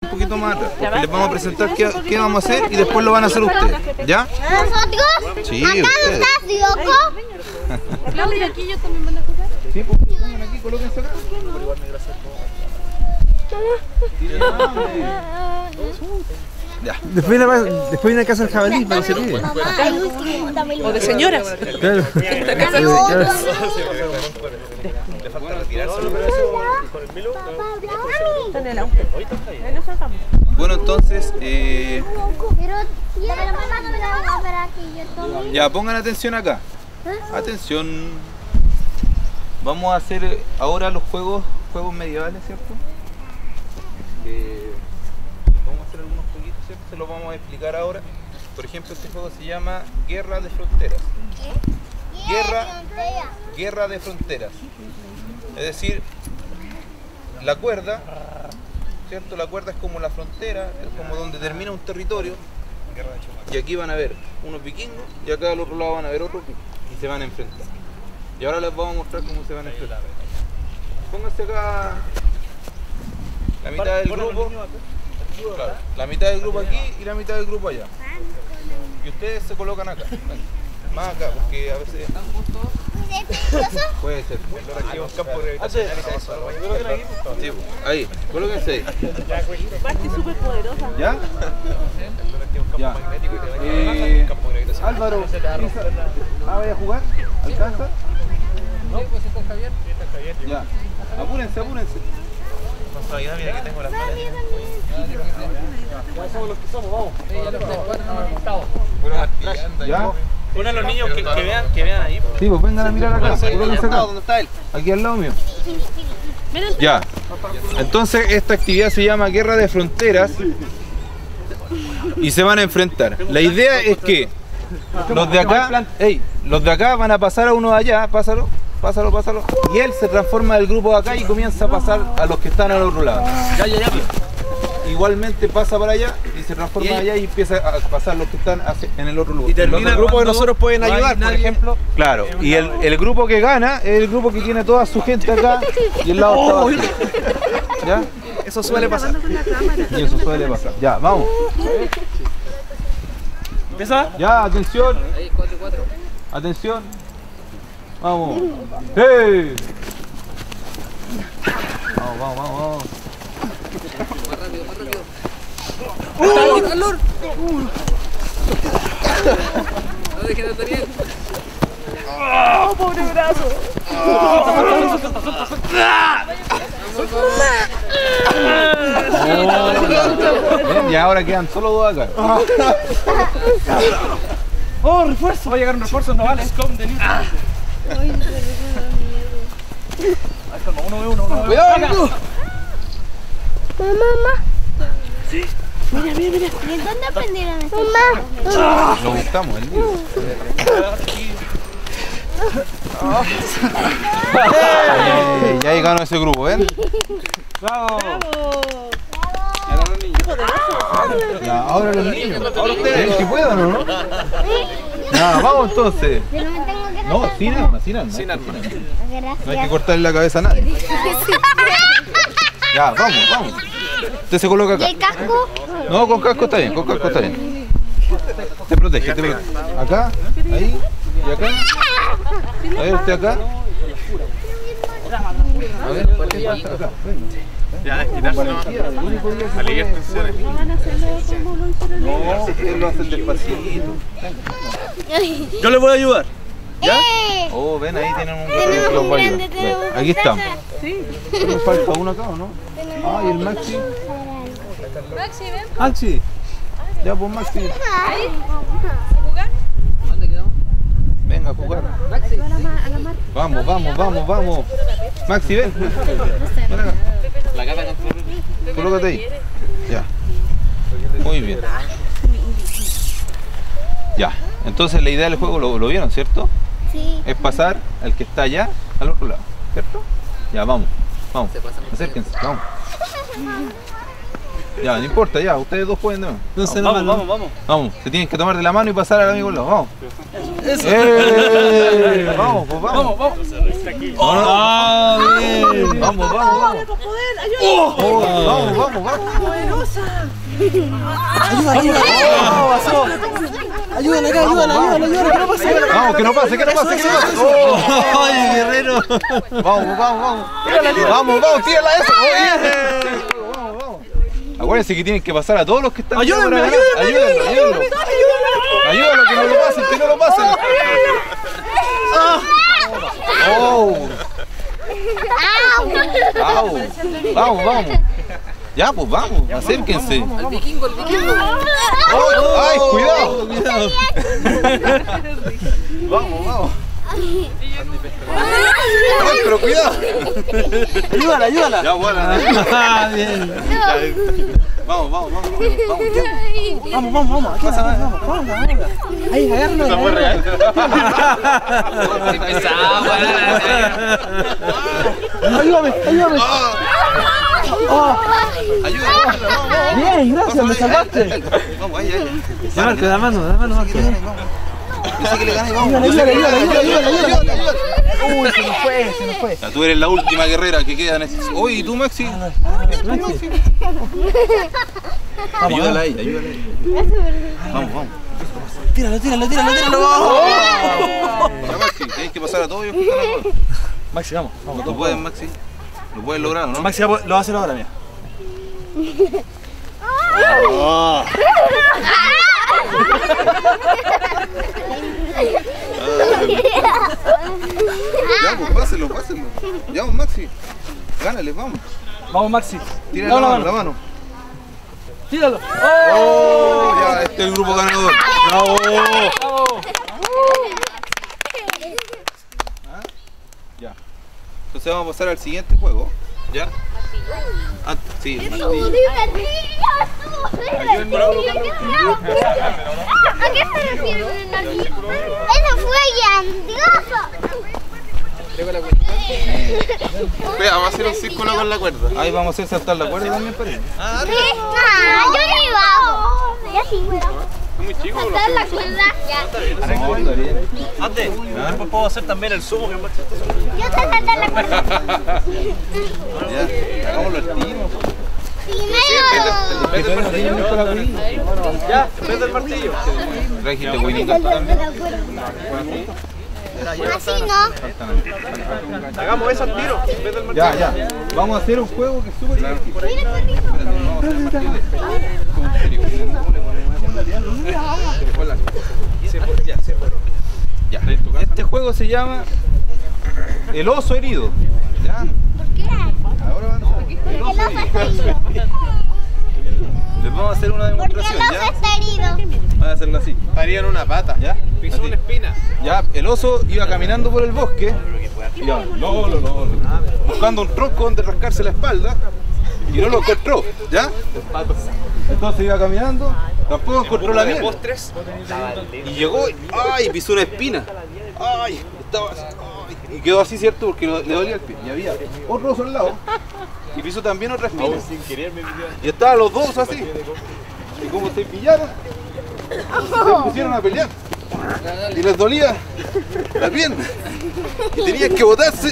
un poquito más atrás, porque les vamos a presentar qué vamos a hacer y después lo van a hacer ustedes, ¿ya? ¿Nosotros? Sí, ¿Acá ustedes. estás, loco? Claudia, aquí yo también van a jugar. Sí, pues pongan aquí, colóquense acá. Ya. Después viene a casa el jabalí para que se ríe. O de señoras. Claro. Le falta retirarse con el Milo. Bueno, entonces, Pero ya pongan atención acá. Atención. Vamos a hacer ahora los juegos medievales, ¿cierto? Vamos a hacer algunos jueguitos, ¿cierto? Se los vamos a explicar ahora. Por ejemplo, este juego se llama Guerra de Fronteras. Guerra de Fronteras. Es decir, la cuerda, ¿cierto? La cuerda es como la frontera, es como donde termina un territorio. Y aquí van a ver unos vikingos y acá al otro lado van a ver otros y se van a enfrentar. Y ahora les vamos a mostrar cómo se van a enfrentar. Pónganse acá la mitad del grupo. Claro, la mitad del grupo aquí y la mitad del grupo allá. Y ustedes se colocan acá. Más acá, porque a veces puede ser. Sí, ahí, colóquense ahí. Parte súper poderosa. ¿Ya? Ya. Álvaro, ¿vaya a jugar? ¿Alcanza? No, pues está Javier. Ya. Apúrense. Mira que tengo las manos. Somos los que somos, vamos. ¿Ya? Uno de los niños que vean ahí. Sí, pues vengan a mirar acá. Colóquense acá. ¿Dónde está él? Aquí al lado mío. Ya. Entonces esta actividad se llama Guerra de Fronteras y se van a enfrentar. La idea es que los de acá van a pasar a uno de allá, pásalo. Y él se transforma del grupo de acá y comienza a pasar a los que están al otro lado. Ya. Igualmente pasa para allá y se transforma allá y empieza a pasar los que están en el otro lugar. Y termina el grupo de nosotros pueden ayudar, por ejemplo. Claro, y el grupo que gana es el grupo que tiene toda su gente acá y el lado está vacío. ¿Ya? Eso suele pasar. Y eso suele pasar. Ya, vamos. ¿Empieza? Ya, atención. Atención. Vamos. ¡Hey! Vamos. ¡Oh, calor! No dejen de estar. ¡Oh, pobre brazo! Bien, y ahora quedan solo dos acá. ¡Oh, refuerzo! Va a llegar un refuerzo, no vale. Uno. Cuidado, mamá. Sí. Mira. ¿De dónde aprendieron esto? Mamá. Lo buscamos, el libro. Ya llegaron a ese grupo, ¿ven? ¡Bravo! Ya, ahora los niños. Ahora ustedes. Si puedan o no. Ya, vamos entonces. Yo no me tengo que No, sin arma. Gracias. No hay que cortarle la cabeza a nadie. Ya, vamos. Usted se coloca acá. ¿Y el casco? No, con casco está bien, Te protege. Acá, ahí, y acá. A ver, usted acá. A ver, acá. Ya, quitarse no. Aliviar tensiones. No, ustedes lo hacen despacito. Yo le voy a ayudar. ¿Ya? Oh, ven, ahí tienen un grande que los va a ayudar. Ven, aquí estamos. Sí. ¿Me falta uno acá o no? Ah, y el Maxi. Maxi, ven. Maxi. Ya, pues Maxi. Ahí. ¿A jugar? ¿Dónde quedamos? Venga a jugar. Maxi. Vamos. Maxi, ven. Ven acá. La gata con Colócate ahí. Ya. Muy bien. Ya. Entonces la idea del juego lo vieron, ¿cierto? Sí. Es pasar al que está allá al otro lado, ¿cierto? Ya, vamos. Acérquense, vamos. Ya, no importa, ya, ustedes dos pueden de nuevo. Entonces, Vamos, se tienen que tomar de la mano y pasar al amigo al lado, vamos. Vamos, pues vamos. Vamos. Bien. Vamos. Vamos. Ayúdale, que no pase. Vamos, que no pase. ¡Ay, guerrero! Vamos, tírala eso. Vamos. Acuérdense que tienen que pasar a todos los que están. Ayúdalo, Ayúdalo, que no lo pasen, Vamos. Ya, pues vamos, acérquense. Al vikingo. ¡Ay, cuidado! Vamos. Ay, pero cuidado. Ayúdala. Ya, bueno. Bien. Vamos. Vamos. Ahí, agárralo. Ayúdame. Ayúdame. Bien, gracias, me salvaste. Vamos, ahí. Ya, Marco, da mano. Dice que le gané, vamos. Ayúdale. Uy, se nos fue. Ya, tú eres la última guerrera que queda en este. Oye, ¿y tú, Maxi? Ayúdala ahí. Vamos. Tíralo. Ya, Maxi, tienes que pasar a todos ellos que están acá. Maxi, vamos. Tú puedes, Maxi. Lo puedes lograr, ¿no? Maxi lo va a hacer ahora, mira. Ya, pues páselo. Ya, pues, Maxi. Gánale, vamos. Vamos, Maxi. Tira la mano. Tíralo. ¡Oh! Ya, este es el grupo ganador. ¡Bravo! Ya. Entonces vamos a pasar al siguiente juego. ¿Ya? Sí, el martillo. ¿A qué se refiere con el martillo? ¡Eso fue grandioso! Vea, vamos a hacer un círculo con la cuerda. Ahí vamos a hacer saltar la cuerda también, parece. Yo no iba. Ya sí. Muy chico, Saltar la cuerda. Ya. No, está bien. Antes, después puedo hacer también el sumo que es más chistoso. Yo sé saltar la cuerda. Ya, hagámoslo al tiro. Primero. Ya, en vez del martillo. Trajiste buenita también. Así no. Hagamos eso al tiro, en vez del martillo. Ya. Vamos a hacer un juego que es súper divertido. Ya. Este juego se llama El oso herido. ¿Ya? Ahora van a El oso está herido. Les vamos a hacer una Porque el demostración, oso ¿ya? está herido. Van a hacerlo así. Estaría en una pata. ¿Ya? Pisó una espina. Ya, el oso iba caminando por el bosque, iba buscando un tronco donde rascarse la espalda y no lo encontró, ¿ya? Entonces iba caminando, tampoco encontró la miel. Postres. Y llegó y pisó una espina. Y quedó así, ¿cierto? Porque le dolía el pie. Y había otro oso al lado y pisó también otra espina. Y estaban los dos así. Y como se pillaron, se pusieron a pelear. Y les dolía la pierna. Y tenían que botarse.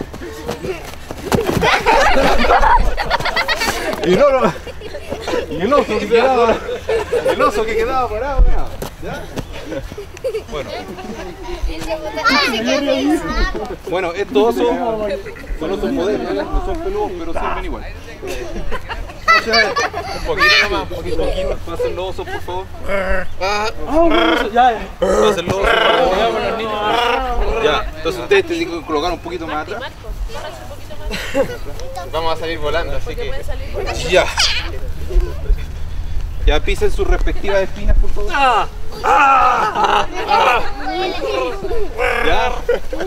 Y el oso que quedaba parado. ¿Ya? Bueno, estos osos son osos modernos, no son peludos, pero sirven igual. Un poquito nomás, un poquito. Pasen los osos, por favor. Pasen los osos, por favor. Ya, entonces ustedes tienen que colocar un poquito más atrás. Vamos a salir volando, así que. Ya. Ya pisen sus respectivas espinas, por favor. Ya.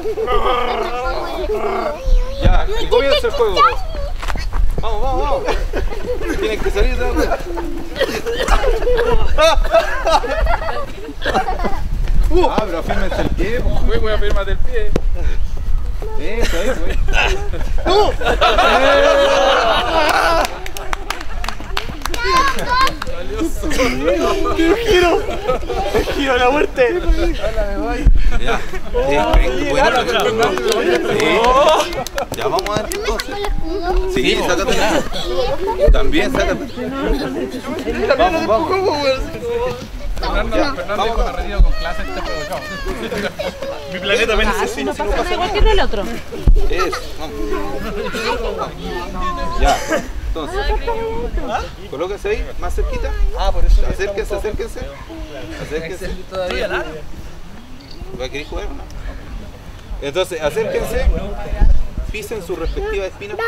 Ya, y comienza el juego. Vamos. Tienen que salir de la rueda. Pero afírmense el pie. Voy a firmar del pie. Eso. Giro a la muerte. Ya. Bueno, sí. Ya vamos a ver entonces. Sí, sácate. También sácate. Vamos. Fernando dijo que retiro con clase este aprovechado. Mi planeta me necesita. No pasa nada igual que el otro. Eso, vamos. Ya. Entonces, colóquense ahí, más cerquita. Por eso. Acérquense. Todavía largo. ¿Va a querer jugar o no? Entonces, acérquense, pisen sus respectivas espinas.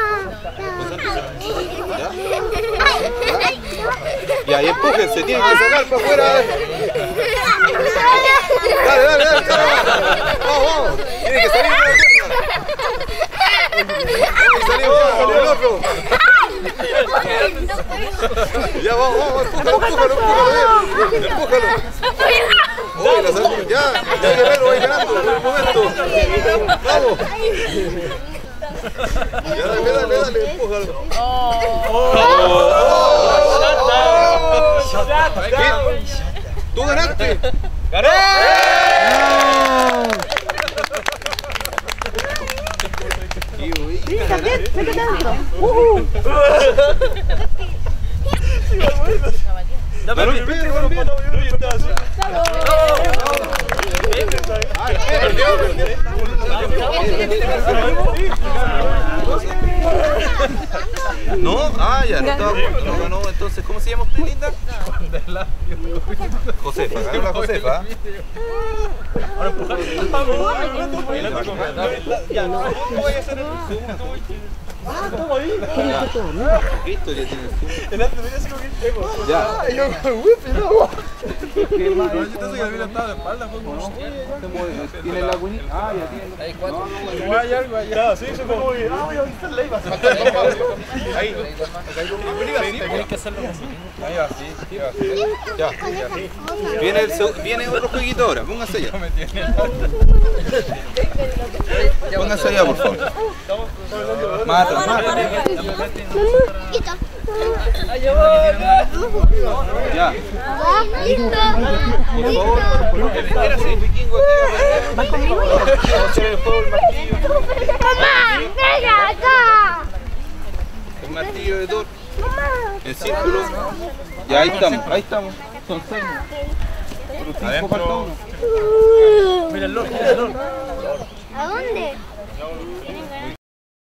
Ya, y empújense, tienen que sacar para afuera. Dale. Vamos. Tienen que salir de la pierna. Salimos, el otro. Ya, vamos, empújalo. Uy, la salud. Ya, Guerrero va ganando por el momento. Vamos. Ya, dale, empújalo. ¿Tú ganaste? ¡Ganó! ¿No? Ah, ya, no ganó. Entonces, ¿cómo se llama usted, linda? Josefa, ganó la Josefa. Listo, ya tiene el zoom. Ya. ¿Tiene la winita? Ah, ya tiene. Hay 4. Hay algo allá. Sí, yo como que. Voy a visitar la IVA. Ahí. Hay que hacerlo así. Ahí va, sí. Ya. Viene otro jueguito ahora, póngase ya. Póngase allá, por favor. Mata. Ya. Era así, vikingo aquí. ¡Mamá! ¡Venga acá! El martillo de Thor. En círculo. Ya, ahí estamos. Son 6. Por 5 falta uno. Mira el Lord. ¿A dónde?